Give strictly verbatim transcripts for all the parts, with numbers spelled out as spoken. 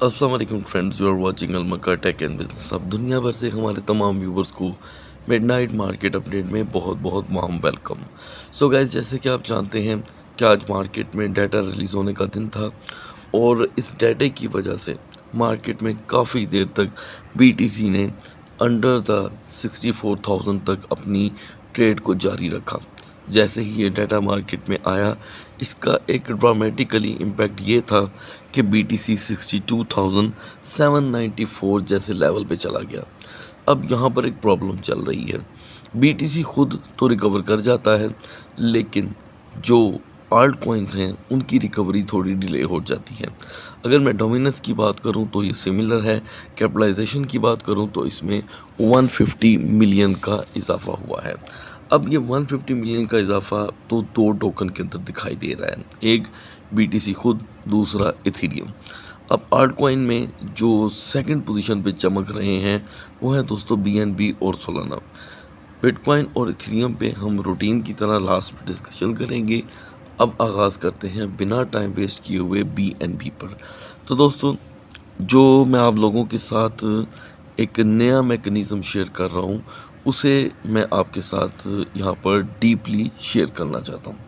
अस्सलाम वालेकुम friends, you are watching Al Makkah tech and business. अब दुनिया भर से हमारे तमाम व्यूवर्स को मिडनाइट मार्केट अपडेट में बहुत बहुत वार्म वेलकम। सो गाइस, जैसे कि आप जानते हैं कि आज मार्केट में डाटा रिलीज़ होने का दिन था और इस डाटे की वजह से मार्केट में काफ़ी देर तक बीटीसी ने under the sixty four thousand तक अपनी ट्रेड को जारी रखा। जैसे ही ये डाटा मार्केट में आया, इसका एक ड्रामेटिकली इम्पैक्ट ये था कि BTC sixty two thousand seven ninety four जैसे लेवल पे चला गया। अब यहाँ पर एक प्रॉब्लम चल रही है। बीटीसी खुद तो रिकवर कर जाता है, लेकिन जो आल्ट कॉइन्स हैं उनकी रिकवरी थोड़ी डिले हो जाती है। अगर मैं डोमिनेंस की बात करूं तो ये सिमिलर है। कैपिटलाइजेशन की बात करूं तो इसमें वन फिफ्टी मिलियन का इजाफा हुआ है। अब ये वन फिफ्टी मिलियन का इजाफा तो दो टोकन के अंदर दिखाई दे रहा है, एक बीटीसी खुद, दूसरा इथेरियम। अब आल्ट कॉइन में जो सेकंड पोजीशन पे चमक रहे हैं वो है दोस्तों बीएनबी और सोलाना। बिटकॉइन और इथेरियम पे हम रूटीन की तरह लास्ट में डिस्कशन करेंगे। अब आगाज़ करते हैं बिना टाइम वेस्ट किए हुए बीएनबी पर। तो दोस्तों, जो मैं आप लोगों के साथ एक नया मैकेनिज़्म शेयर कर रहा हूँ, उसे मैं आपके साथ यहाँ पर डीपली शेयर करना चाहता हूँ।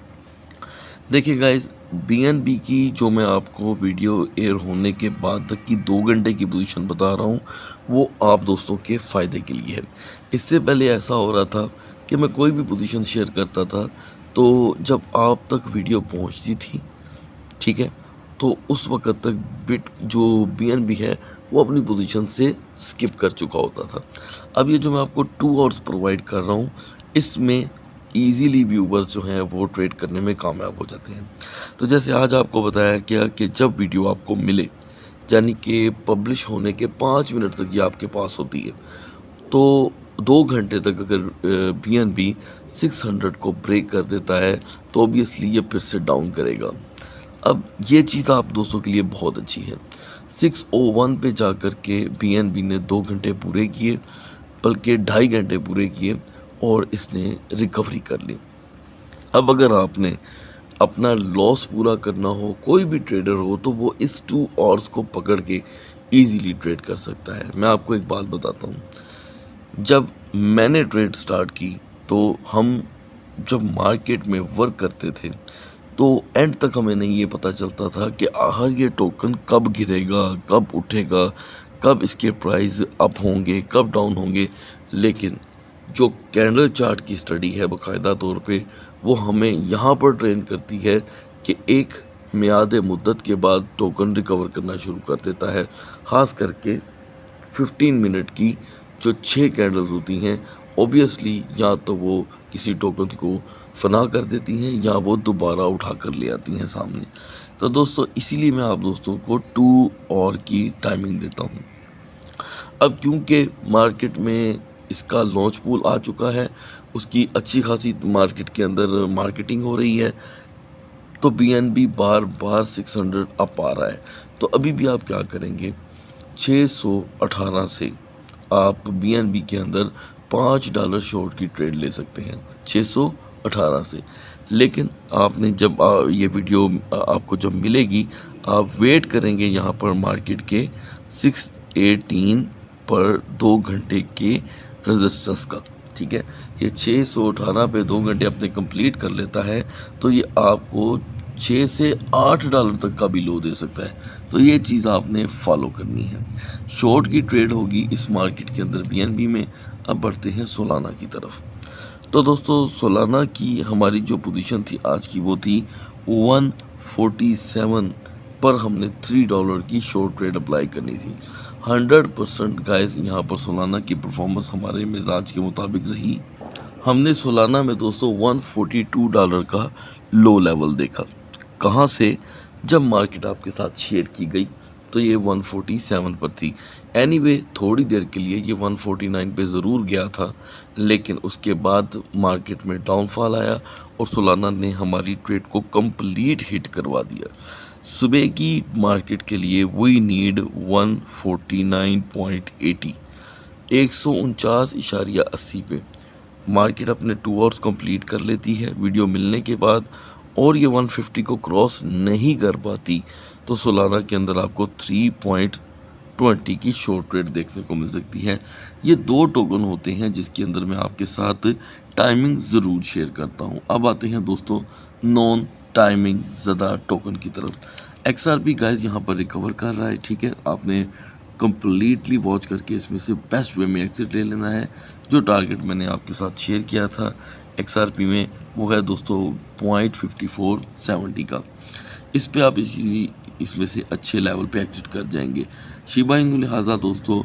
देखिए गाइस, बीएनबी की जो मैं आपको वीडियो एयर होने के बाद तक की दो घंटे की पोजीशन बता रहा हूँ, वो आप दोस्तों के फ़ायदे के लिए है। इससे पहले ऐसा हो रहा था कि मैं कोई भी पोजीशन शेयर करता था तो जब आप तक वीडियो पहुँचती थी, ठीक है, तो उस वक़्त तक बिट जो बीएनबी है वो अपनी पोजीशन से स्किप कर चुका होता था। अब ये जो मैं आपको टू आवर्स प्रोवाइड कर रहा हूँ, इसमें इजीली व्यूवर्स जो हैं वो ट्रेड करने में कामयाब हो जाते हैं। तो जैसे आज आपको बताया गया कि जब वीडियो आपको मिले, यानी कि पब्लिश होने के पाँच मिनट तक ये आपके पास होती है, तो दो घंटे तक अगर बीएनबी सिक्स हंड्रेड को ब्रेक कर देता है तो ऑब्वियसली ये फिर से डाउन करेगा। अब ये चीज़ आप दोस्तों के लिए बहुत अच्छी है। सिक्स ओ वन पे जा कर के बीएनबी ने दो घंटे पूरे किए, बल्कि ढाई घंटे पूरे किए और इसने रिकवरी कर ली। अब अगर आपने अपना लॉस पूरा करना हो, कोई भी ट्रेडर हो, तो वो इस टू आवर्स को पकड़ के इजीली ट्रेड कर सकता है। मैं आपको एक बात बताता हूँ, जब मैंने ट्रेड स्टार्ट की तो हम जब मार्केट में वर्क करते थे तो एंड तक हमें नहीं ये पता चलता था कि आखिर ये टोकन कब गिरेगा, कब उठेगा, कब इसके प्राइस अप होंगे, कब डाउन होंगे। लेकिन जो कैंडल चार्ट की स्टडी है बाकायदा तौर पे, वो हमें यहाँ पर ट्रेन करती है कि एक मियाद मुद्दत के बाद टोकन रिकवर करना शुरू कर देता है। ख़ास करके फिफ्टीन मिनट की जो छः कैंडल्स होती हैं, ऑब्वियसली या तो वो किसी टोकन को फना कर देती हैं या वो दोबारा उठा कर ले आती हैं सामने। तो दोस्तों, इसीलिए मैं आप दोस्तों को टू और की टाइमिंग देता हूँ। अब क्योंकि मार्केट में इसका लॉन्च पूल आ चुका है, उसकी अच्छी खासी मार्केट के अंदर मार्केटिंग हो रही है, तो बीएनबी बार बार सिक्स हंड्रेड अप आ रहा है। तो अभी भी आप क्या करेंगे, छः सौ अठारह से आप बीएनबी के अंदर पाँच डॉलर शॉर्ट की ट्रेड ले सकते हैं, छः सौ अठारह से। लेकिन आपने जब आ, ये वीडियो आपको जब मिलेगी, आप वेट करेंगे यहाँ पर मार्केट के सिक्स एटीन पर दो घंटे के रेजिस्टेंस का, ठीक है। ये छः सौ अठारह पे दो घंटे अपने कंप्लीट कर लेता है तो ये आपको छः से आठ डॉलर तक का भी लो दे सकता है। तो ये चीज़ आपने फॉलो करनी है। शॉर्ट की ट्रेड होगी इस मार्केट के अंदर बीएनबी में। अब बढ़ते हैं सोलाना की तरफ। तो दोस्तों, सोलाना की हमारी जो पोजीशन थी आज की, वो थी वन फोर्टी सेवन पर हमने थ्री डॉलर की शॉर्ट ट्रेड अप्लाई करनी थी। हंड्रेड परसेंट गाइस यहाँ पर सोलाना की परफॉर्मेंस हमारे मिजाज के मुताबिक रही। हमने सोलाना में दोस्तों वन फोर्टी टू डॉलर का लो लेवल देखा। कहाँ से? जब मार्केट आपके साथ शेयर की गई तो ये वन फोर्टी सेवन पर थी। एनीवे anyway, थोड़ी देर के लिए ये वन फोर्टी नाइन पे ज़रूर गया था, लेकिन उसके बाद मार्केट में डाउनफॉल आया और सोलाना ने हमारी ट्रेड को कंप्लीट हिट करवा दिया। सुबह की मार्केट के लिए we need one forty nine point eighty, एक सौ उनचास इशारिया अस्सी पे मार्केट अपने टू आवर्स कंप्लीट कर लेती है वीडियो मिलने के बाद, और ये वन फिफ्टी को क्रॉस नहीं कर पाती तो सोलाना के अंदर आपको थ्री पॉइंट ट्वेंटी की शॉर्ट रेट देखने को मिल सकती है। ये दो टोकन होते हैं जिसके अंदर मैं आपके साथ टाइमिंग ज़रूर शेयर करता हूँ। अब आते हैं दोस्तों नॉन टाइमिंग ज़्यादा टोकन की तरफ। एक्स आर पी गाइज यहाँ पर रिकवर कर रहा है, ठीक है। आपने कंप्लीटली वॉच करके इसमें से बेस्ट वे में एग्जिट ले लेना है। जो टारगेट मैंने आपके साथ शेयर किया था एक्स आर पी में वो है दोस्तों पॉइंट फिफ्टी फोर सेवेंटी का। इस पे आप इसी इसमें से अच्छे लेवल पे एग्जिट कर जाएंगे। शिबा इनु लिहाजा दोस्तों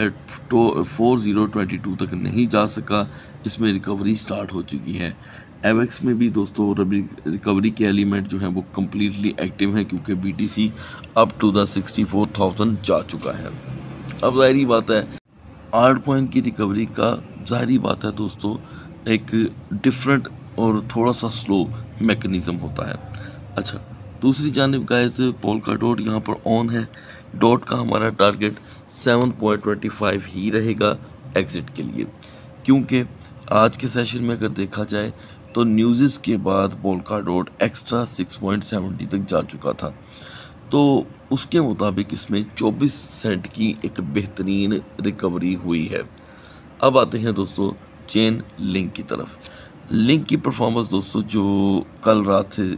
eight four zero twenty two तक नहीं जा सका, इसमें रिकवरी स्टार्ट हो चुकी है। एवेक्स में भी दोस्तों रिकवरी के एलिमेंट जो हैं वो कम्प्लीटली एक्टिव हैं क्योंकि BTC up to the sixty four thousand जा चुका है। अब ज़ाहिरी बात है आल्ट कॉइन की रिकवरी का ज़ाहिरी बात है दोस्तों एक डिफरेंट और थोड़ा सा स्लो मैकेनिज़्म होता है। अच्छा, दूसरी जानिब गाइस पोल्का डॉट यहाँ पर ऑन है। डॉट का हमारा target seven point two five ही रहेगा एग्ज़िट के लिए, क्योंकि आज के सेशन में अगर देखा जाए तो न्यूज़ के बाद Polkadot extra six point seventy तक जा चुका था, तो उसके मुताबिक इसमें चौबीस सेंट की एक बेहतरीन रिकवरी हुई है। अब आते हैं दोस्तों चेन लिंक की तरफ। लिंक की परफॉर्मेंस दोस्तों जो कल रात से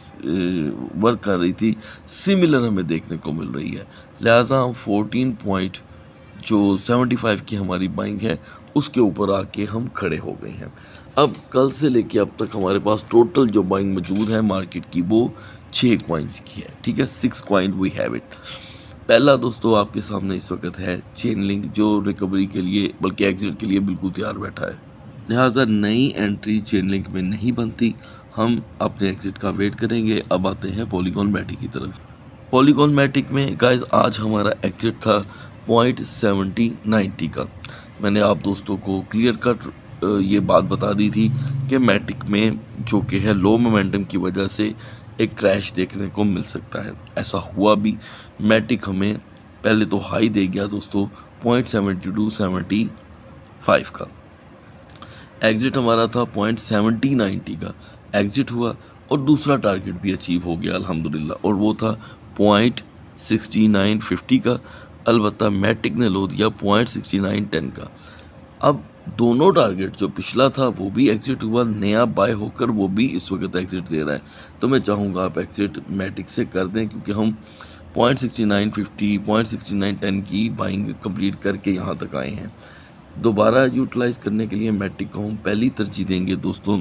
वर्क कर रही थी सिमिलर हमें देखने को मिल रही है, लिहाजा हम फोर्टीन पॉइंट जो सेवेंटी फाइव की हमारी बाइंग है उसके ऊपर आके हम खड़े हो गए हैं। अब कल से लेके अब तक हमारे पास टोटल जो बाइंग मौजूद है मार्केट की वो छः कॉइन्स की है, ठीक है। Six coin we have it. पहला दोस्तों आपके सामने इस वक्त है चेन लिंक जो रिकवरी के लिए बल्कि एग्जिट के लिए बिल्कुल तैयार बैठा है, लिहाजा नई एंट्री चेन लिंक में नहीं बनती, हम अपने एग्जिट का वेट करेंगे। अब आते हैं पॉलीगॉन मैटिक की तरफ। पॉलीगॉन मैटिक में गाइज आज हमारा एग्जिट था पॉइंट सेवेंटी नाइन्टी का। मैंने आप दोस्तों को क्लियर कट ये बात बता दी थी कि मैटिक में जो कि है लो मोमेंटम की वजह से एक क्रैश देखने को मिल सकता है। ऐसा हुआ भी, मैटिक हमें पहले तो हाई दे गया दोस्तों point seventy two seventy five का। एग्जिट हमारा था पॉइंट सेवेंटी नाइन्टी का, एग्जिट हुआ और दूसरा टारगेट भी अचीव हो गया अल्हम्दुलिल्लाह, और वो था पॉइंट सिक्सटी नाइन फिफ्टी का। अलबत्ता मैटिक ने लो दिया पॉइंट सिक्सटी नाइन टेन का। अब दोनों टारगेट जो पिछला था वो भी एग्जिट हुआ, नया बाय होकर वो भी इस वक्त एग्जिट दे रहा है। तो मैं चाहूँगा आप एग्जिट मैटिक से कर दें क्योंकि हम point sixty nine fifty point sixty nine ten की बाइंग कंप्लीट करके यहाँ तक आए हैं। दोबारा यूटिलाइज़ करने के लिए मैटिक को हम पहली तरजीह देंगे दोस्तों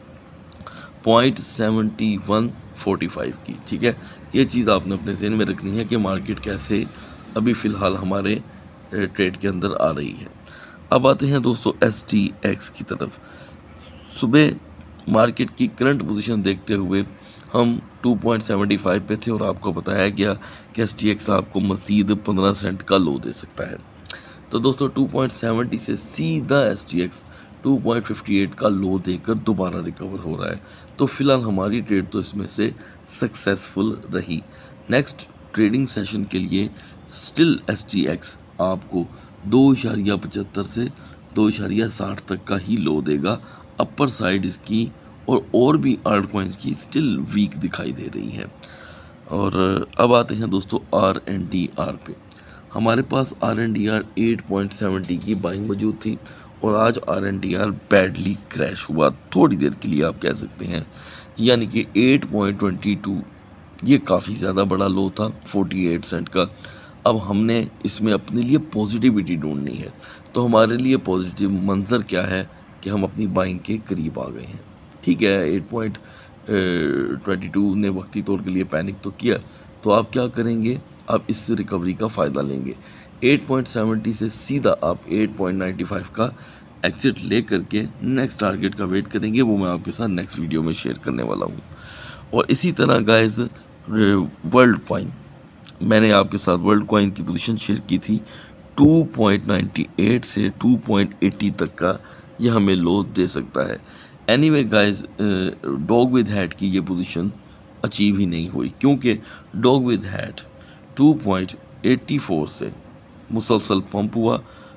point seventy one forty five की, ठीक है। ये चीज़ आपने अपने ज़हन में रखनी है कि मार्केट कैसे अभी फ़िलहाल हमारे ट्रेड के अंदर आ रही है। अब आते हैं दोस्तों एस टी एक्स की तरफ। सुबह मार्केट की करंट पोजीशन देखते हुए हम टू पॉइंट सेवेंटी फाइव पे थे और आपको बताया गया कि एस टी एक्स आपको मज़ीद पंद्रह सेंट का लो दे सकता है। तो दोस्तों टू पॉइंट सेवेंटी से सीधा S T X two point fifty eight का लो देकर दोबारा रिकवर हो रहा है। तो फिलहाल हमारी ट्रेड तो इसमें से सक्सेसफुल रही। नेक्स्ट ट्रेडिंग सेशन के लिए स्टिल एस टी एक्स आपको दो इशारिया पचहत्तर से दो इशारिया साठ तक का ही लो देगा। अपर साइड इसकी और और भी आल्ट कॉइन्स की स्टिल वीक दिखाई दे रही है। और अब आते हैं दोस्तों आर एन डी आर पे। हमारे पास R N D R eight point seventy की बाइंग मौजूद थी और आज R N D R badly crash हुआ थोड़ी देर के लिए आप कह सकते हैं, यानी कि एट पॉइंट टू टू ये काफ़ी ज़्यादा बड़ा लो था फोर्टी एट सेंट का। अब हमने इसमें अपने लिए पॉजिटिविटी ढूंढनी है, तो हमारे लिए पॉजिटिव मंजर क्या है कि हम अपनी बाइंग के करीब आ गए हैं, ठीक है। एट पॉइंट ट्वेंटी टू ने वक्ती तौर के लिए पैनिक तो किया, तो आप क्या करेंगे, आप इस रिकवरी का फ़ायदा लेंगे। एट पॉइंट सेवेंटी से सीधा आप एट पॉइंट नाइन्टी फाइव का एग्जिट ले करके नेक्स्ट टारगेट का वेट करेंगे, वो मैं आपके साथ नेक्स्ट वीडियो में शेयर करने वाला हूँ। और इसी तरह गाइस वर्ल्ड कॉइन, मैंने आपके साथ वर्ल्ड कॉइन की पोजीशन शेयर की थी टू पॉइंट नाइन्टी एट से टू पॉइंट एटी तक का, ये हमें लो दे सकता है। Anyway guys dog with hat की ये पोजीशन अचीव ही नहीं हुई क्योंकि dog with hat two point eighty four से मुसलसल पंप हुआ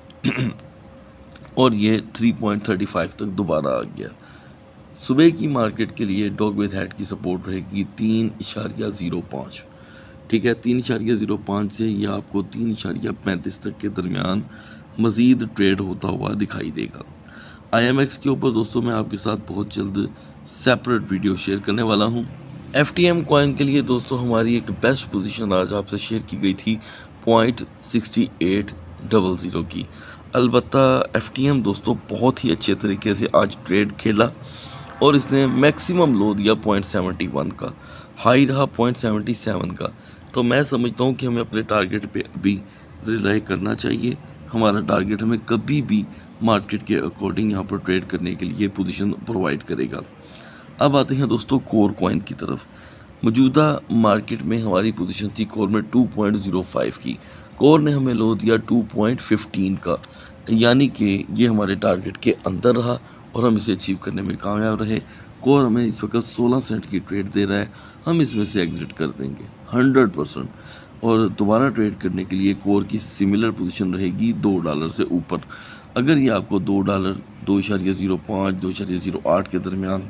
और ये थ्री पॉइंट थर्टी फाइव तक दोबारा आ गया। सुबह की मार्केट के लिए डॉग विद हैट की सपोर्ट रहेगी तीन इशारिया ज़ीरो पाँच, ठीक है। तीन इशारिया ज़ीरो पाँच से यह आपको तीन इशारिया पैंतीस तक के दरमियान मज़ीद ट्रेड होता हुआ दिखाई देगा। आई एम एक्स के ऊपर दोस्तों मैं आपके साथ बहुत जल्द सेपरेट वीडियो शेयर करने वाला हूँ। एफ टी एम कॉइन के लिए दोस्तों हमारी एक बेस्ट पोजीशन आज आपसे शेयर की गई थी point sixty eight double zero की। अलबत्ता एफ टी एम दोस्तों बहुत ही अच्छे तरीके से आज ट्रेड खेला और इसने मैक्सिमम लो दिया पॉइंट सेवेंटी वन का, हाई रहा पॉइंट सेवेंटी सेवन का। तो मैं समझता हूँ कि हमें अपने टारगेट पे अभी रिलाई करना चाहिए। हमारा टारगेट हमें कभी भी मार्केट के अकॉर्डिंग यहाँ पर ट्रेड करने के लिए पोजीशन प्रोवाइड करेगा। अब आते हैं दोस्तों कोर कॉइन की तरफ। मौजूदा मार्केट में हमारी पोजीशन थी कोर में टू पॉइंट ज़ीरो फाइव की। कोर ने हमें लो दिया टू पॉइंट फ़िफ़्टीन का, यानी कि ये हमारे टारगेट के अंदर रहा और हम इसे अचीव करने में कामयाब रहे। कोर हमें इस वक्त सोलह सेंट की ट्रेड दे रहा है, हम इसमें से एग्जिट कर देंगे हंड्रेड परसेंट। और दोबारा ट्रेड करने के लिए कोर की सिमिलर पोजीशन रहेगी दो डॉलर से ऊपर। अगर ये आपको दो डॉलर दो इशारिया ज़ीरो पाँच दो इशारिया ज़ीरो आठ के दरमियान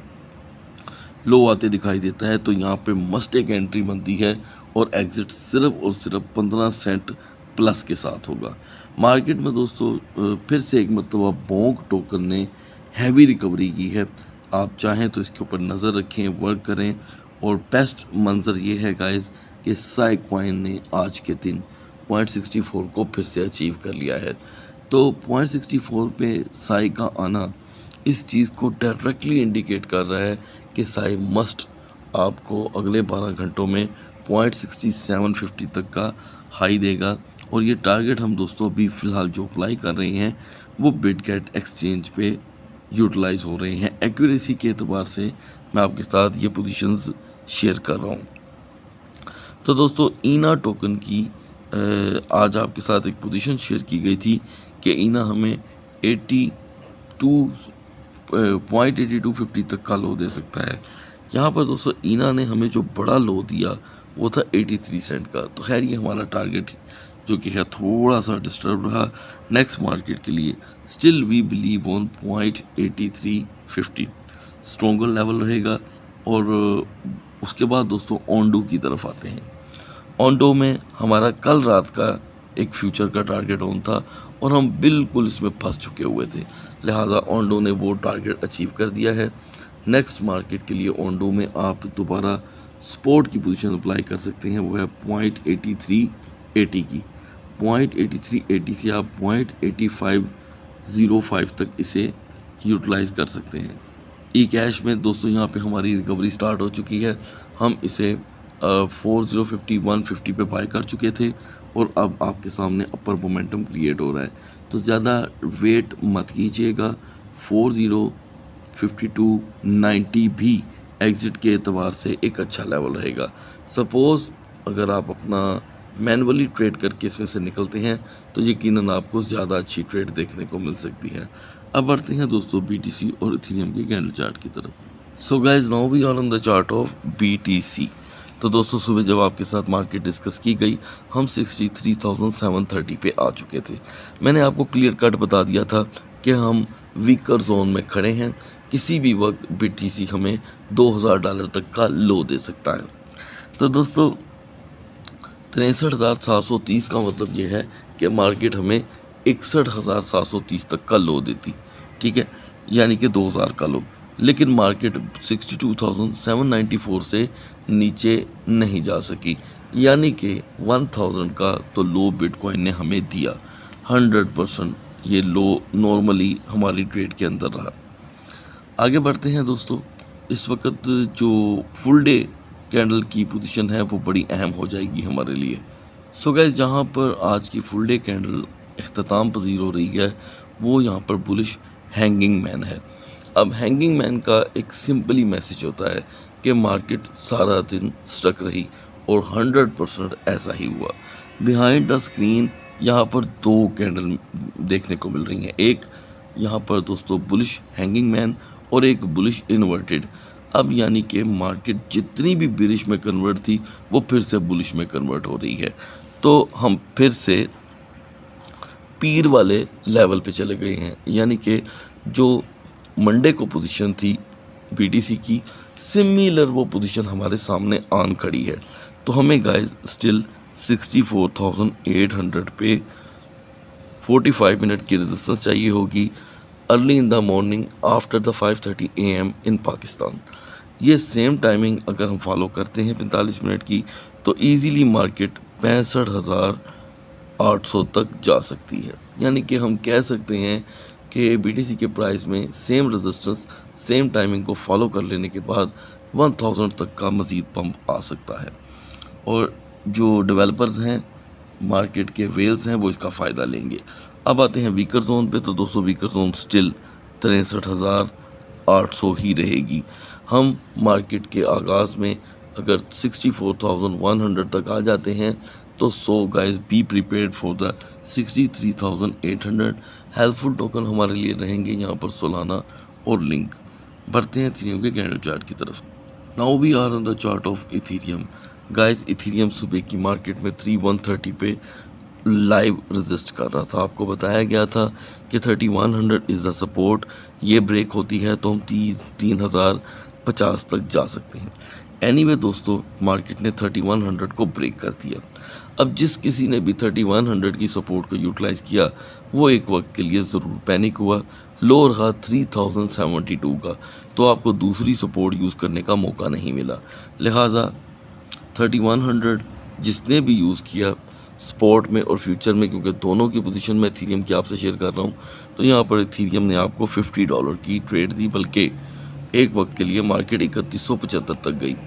लो आते दिखाई देता है तो यहाँ पे मस्ट एक एंट्री बनती है और एग्ज़िट सिर्फ और सिर्फ पंद्रह सेंट प्लस के साथ होगा। मार्केट में दोस्तों फिर से एक मतलब बोंक टोकन ने हैवी रिकवरी की है। आप चाहें तो इसके ऊपर नज़र रखें, वर्क करें। और बेस्ट मंजर ये है गाइस कि साई कॉइन ने आज के दिन पॉइंट सिक्सटी फोर को फिर से अचीव कर लिया है। तो पॉइंट सिक्सटी फोर पे साई का आना इस चीज़ को डायरेक्टली इंडिकेट कर रहा है कि साई मस्ट आपको अगले बारह घंटों में पॉइंट सिक्सटी सेवन फिफ्टी तक का हाई देगा। और ये टारगेट हम दोस्तों अभी फ़िलहाल जो अप्लाई कर रहे हैं वो बिटगेट एक्सचेंज पे यूटिलाइज हो रहे हैं। एक्यूरेसी के एतबार से मैं आपके साथ ये पोजीशंस शेयर कर रहा हूँ। तो दोस्तों ईना टोकन की आज आपके साथ एक पोजीशन शेयर की गई थी कि ईना हमें eighty two point eighty two fifty तक का लो दे सकता है। यहाँ पर दोस्तों ईना ने हमें जो बड़ा लो दिया वो था एटी थ्री सेंट का। तो खैर ये हमारा टारगेट जो कि है थोड़ा सा डिस्टर्ब रहा। नेक्स्ट मार्केट के लिए still we believe on point eighty three fifty stronger level रहेगा। और उसके बाद दोस्तों ओंडो की तरफ आते हैं। ओंडो में हमारा कल रात का एक फ्यूचर का टारगेट ऑन था और हम बिल्कुल इसमें फंस चुके हुए थे, लिहाजा ओंडो ने वो टारगेट अचीव कर दिया है। नेक्स्ट मार्केट के लिए ओंडो में आप दोबारा सपोर्ट की पोजीशन अप्लाई कर सकते हैं, वो है पॉइंट एटी थ्री एटी की। पॉइंट एटी थ्री एटी से आप point eighty five zero five तक इसे यूटिलाइज़ कर सकते हैं। ई कैश में दोस्तों यहाँ पे हमारी रिकवरी स्टार्ट हो चुकी है। हम इसे four zero fifty one fifty पे बाय कर चुके थे और अब आपके सामने अपर मोमेंटम क्रिएट हो रहा है। तो ज़्यादा वेट मत कीजिएगा। Four zero fifty two ninety भी एग्ज़िट के एतबार से एक अच्छा लेवल रहेगा। सपोज़ अगर आप अपना मैनुअली ट्रेड करके इसमें से निकलते हैं तो यकीनन आपको ज़्यादा अच्छी ट्रेड देखने को मिल सकती है। अब बढ़ते हैं दोस्तों बीटीसी और इथेरियम के कैंडल चार्ट की तरफ। So guys now we are on the chart of BTC. तो दोस्तों सुबह जब आपके साथ मार्केट डिस्कस की गई हम sixty three thousand seven thirty पे आ चुके थे। मैंने आपको क्लियर कट बता दिया था कि हम वीकर जोन में खड़े हैं, किसी भी वक्त बीटीसी हमें दो हज़ार डॉलर तक का लो दे सकता है। तो दोस्तों तिरसठ हज़ार सात सौ तीस का मतलब ये है कि मार्केट हमें इकसठ हज़ार सात सौ तीस तक का लो देती, ठीक है, यानी कि दो हज़ार का लो। लेकिन market sixty two thousand seven ninety four से नीचे नहीं जा सकी, यानी कि वन थाउजेंड का तो लो बिटकॉइन ने हमें दिया। हंड्रेड परसेंट ये लो नॉर्मली हमारी ट्रेड के अंदर रहा। आगे बढ़ते हैं दोस्तों। इस वक्त जो फुल डे कैंडल की पोजीशन है वो बड़ी अहम हो जाएगी हमारे लिए। सो गाइस जहाँ पर आज की फुल डे कैंडल इख्तिताम पजीर हो रही है वो यहाँ पर बुलिश हैंगिंग मैन है। अब हैंगिंग मैन का एक सिंपली मैसेज होता है कि मार्केट सारा दिन स्टक रही और हंड्रेड परसेंट ऐसा ही हुआ। बिहाइंड द स्क्रीन यहाँ पर दो कैंडल देखने को मिल रही हैं, एक यहाँ पर दोस्तों बुलिश हैंगिंग मैन और एक बुलिश इन्वर्टेड। अब यानी कि मार्केट जितनी भी बिरिश में कन्वर्ट थी वो फिर से बुलिश में कन्वर्ट हो रही है। तो हम फिर से पीर वाले लेवल पे चले गए हैं, यानी कि जो मंडे को पोजीशन थी बीटीसी की सिमिलर वो पोजीशन हमारे सामने आन खड़ी है। तो हमें guys still sixty four thousand eight hundred पे पैंतालीस मिनट की रेजिस्टेंस चाहिए होगी early in the morning after the five thirty A M in Pakistan. ये सेम टाइमिंग अगर हम फॉलो करते हैं पैंतालीस मिनट की तो इजीली मार्केट पैंसठ हज़ार आठ सौ तक जा सकती है। यानी कि हम कह सकते हैं कि बीटीसी के प्राइस में सेम रेजिस्टेंस सेम टाइमिंग को फॉलो कर लेने के बाद वन थाउजेंड तक का मज़ीद पंप आ सकता है और जो डेवलपर्स हैं मार्केट के वेल्स हैं वो इसका फ़ायदा लेंगे। अब आते हैं वीकर जोन पे, तो दोस्तों वीकर जोन स्टिल तिरसठ हज़ार आठ सौ ही रहेगी। हम मार्केट के आगाज़ में अगर sixty four thousand one hundred तक आ जाते हैं तो so guys be prepared for the sixty three thousand eight hundred. Helpful token हमारे लिए रहेंगे यहाँ पर सोलाना और लिंक। बढ़ते हैं इथीरियम के कैंडल चार्ट की तरफ। Now we are on the chart of Ethereum. Guys Ethereum सुबह की मार्केट में थर्टी वन थर्टी पे लाइव रेजिस्ट कर रहा था। आपको बताया गया था कि thirty one hundred is the support, ये ब्रेक होती है तो हम तीन तीन हज़ार पचास तक जा सकते हैं। एनीवे anyway, दोस्तों मार्केट ने थर्टी वन हंड्रेड को ब्रेक कर दिया। अब जिस किसी ने भी थर्टी वन हंड्रेड की सपोर्ट को यूटिलाइज़ किया वो एक वक्त के लिए ज़रूर पैनिक हुआ। लो रहा थ्री थाउजेंड सेवेंटी टू का, तो आपको दूसरी सपोर्ट यूज़ करने का मौका नहीं मिला। लिहाजा थर्टी वन हंड्रेड जिसने भी यूज़ किया स्पॉट में और फ्यूचर में, क्योंकि दोनों की पोजीशन में इथीरियम की आपसे शेयर कर रहा हूँ, तो यहाँ पर इथीरियम ने आपको फिफ्टी डॉलर की ट्रेड दी, बल्कि एक वक्त के लिए मार्केट इकतीस सौ पचहत्तर तक गई।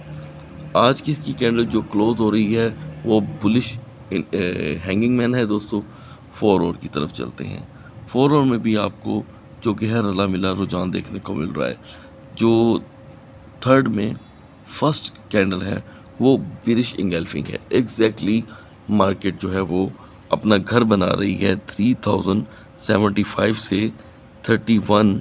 आज की इसकी कैंडल जो क्लोज हो रही है वो बुलिश हैंगिंग मैन है दोस्तों। फोर आवर की तरफ चलते हैं। फोर आवर में भी आपको जो गहर अला मिला रुझान देखने को मिल रहा है। जो थर्ड में फर्स्ट कैंडल है वो बिरिश इंगल्फिंग है। एग्जैक्टली मार्केट जो है वो अपना घर बना रही है थ्री थाउजेंड सेवेंटी फाइव से थर्टी वन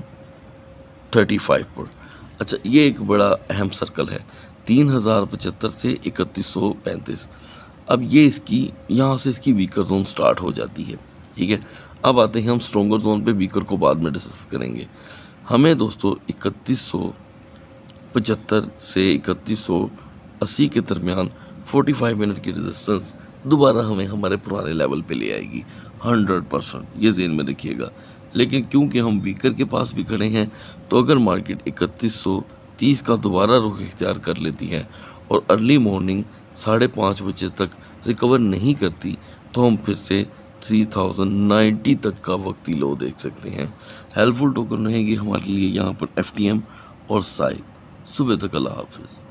थर्टी फाइव पर। अच्छा, ये एक बड़ा अहम सर्कल है, तीन हज़ार पचहत्तर से इकतीस सौ पैंतीस। अब ये इसकी यहाँ से इसकी वीकर जोन स्टार्ट हो जाती है। ठीक है, अब आते हैं हम स्ट्रॉन्गर जोन पे, वीकर को बाद में डिस्कस करेंगे। हमें दोस्तों इकतीस सौ पचहत्तर से इकतीस सौ अस्सी के दरमियान पैंतालीस मिनट की रेजिस्टेंस दोबारा हमें हमारे पुराने लेवल पे ले आएगी हंड्रेड परसेंट, ये ज़हन में रखिएगा। लेकिन क्योंकि हम वीकर के पास भी खड़े हैं तो अगर मार्केट इकतीस सौ तीस का दोबारा रुख इख्तियार कर लेती है और अर्ली मॉर्निंग साढ़े पाँच बजे तक रिकवर नहीं करती तो हम फिर से थ्री थाउजेंड नाइन्टी तक का वक्ती लो देख सकते हैं। हेल्पफुल टोकन रहेंगे हमारे लिए यहाँ पर एफ टी एम और साई। सुबह तक अल्लाह हाफिज़।